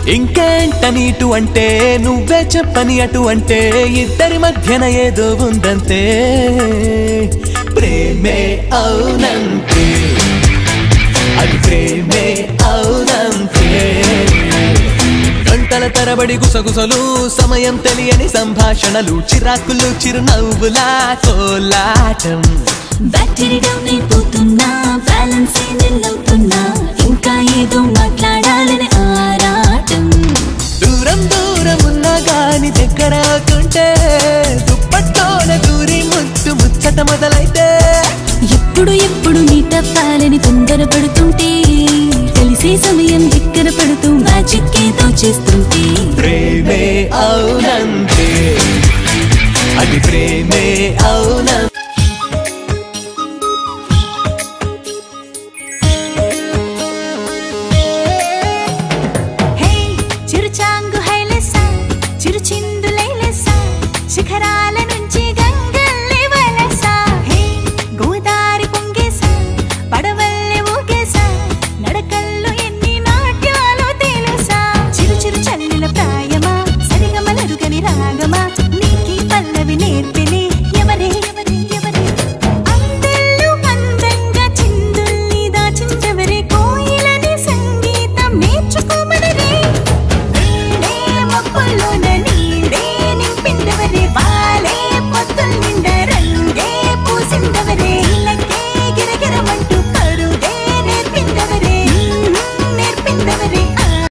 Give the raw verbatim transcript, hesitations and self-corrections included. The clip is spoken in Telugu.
ఇంకేంటని ఇటు అంటే నువ్వే చెప్పని అటు అంటే ఇద్దరి మధ్యన ఏదో ఉందంతే ప్రేమే అవునంతే అది ప్రేమే అవునంతే గంటల తరబడి గుసగుసలు సమయం తెలియని సంభాషణలు చిరాకులు చిరునవ్వులా కోలాటం బ్యాటరీ డౌన్ అయిపోతున్నా బ్యాలెన్స్ నిల్లవుతున్నా ఇంకా ఏదో మాట్లాడాలని ఆరాటం దూరం దూరం ఉన్నా గాని దగ్గర అవుతుంటే దుప్పట్లోన దూరి ముచ్చు ముచ్చట మొదలైతే ఎప్పుడు ఎప్పుడు నీ తప్పాలని తొందరపడుతుంటే తెలిసే సమయం దగ్గర పడుతూ మ్యాజిక్ ఏదో చేస్తుంటే ప్రేమే అవునంతే అది ప్రేమే అవునంతే